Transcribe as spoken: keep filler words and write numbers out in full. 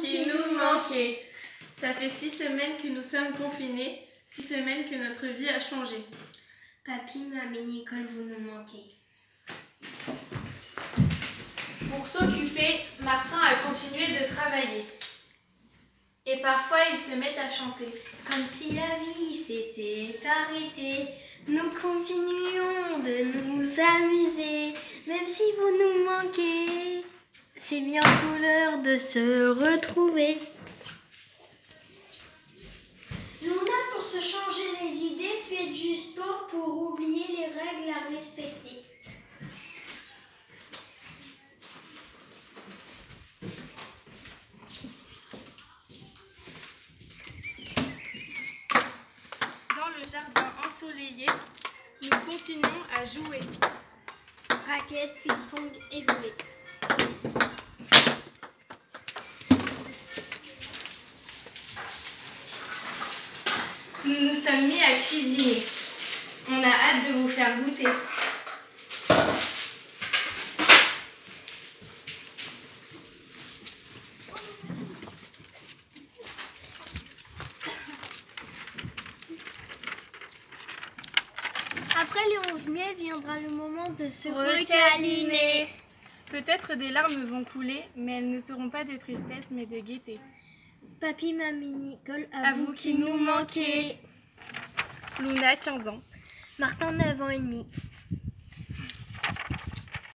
qui nous manquez. Ça fait six semaines que nous sommes confinés, six semaines que notre vie a changé. Papy, mamie, Nicole, vous nous manquez. Pour s'occuper, Martin a continué de travailler. Et parfois, ils se mettent à chanter. Comme si la vie s'était arrêtée, nous continuons de nous amuser, même si vous nous manquez. C'est bientôt l'heure de se retrouver. Luna, pour se changer les idées, faites du sport pour oublier les règles à respecter. Dans le jardin ensoleillé, nous continuons à jouer. Raquettes, ping-pong et volley. Nous nous sommes mis à cuisiner. On a hâte de vous faire goûter. Après les onze mai viendra le moment de se Recaliner. Peut-être des larmes vont couler, mais elles ne seront pas de tristesse, mais de gaieté. Papy, mamie, Nicole, à, À vous qui nous manquez. Luna, quinze ans. Martin, neuf ans et demi.